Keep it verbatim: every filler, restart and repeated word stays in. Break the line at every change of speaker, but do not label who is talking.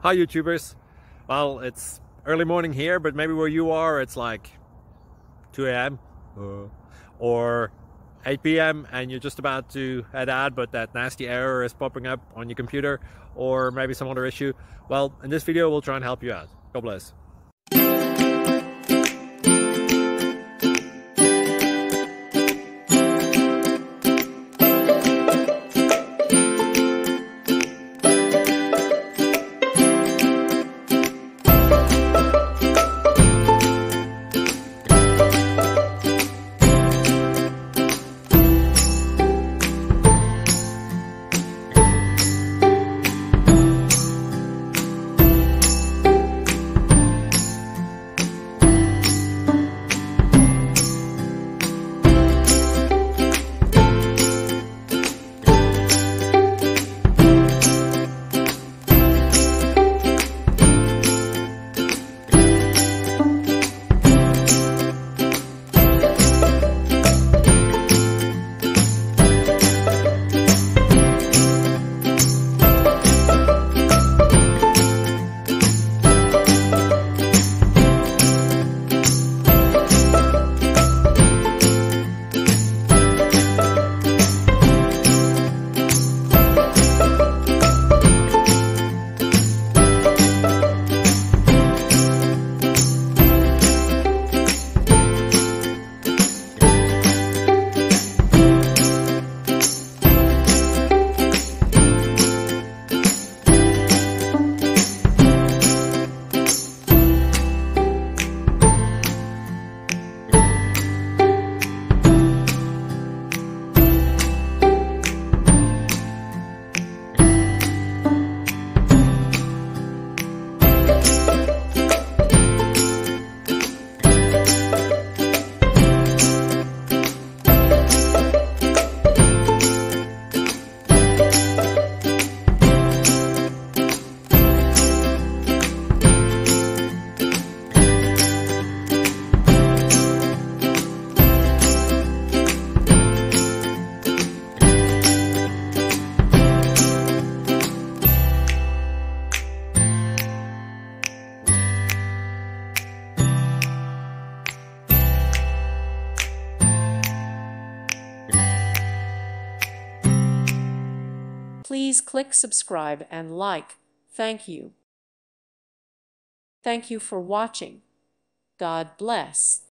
Hi YouTubers. Well, it's early morning here, but maybe where you are it's like two A M Uh, or eight P M and you're just about to head out, but that nasty error is popping up on your computer, or maybe some other issue. Well, in this video we'll try and help you out. God bless.
Please click subscribe and like. Thank you. Thank you for watching. God bless.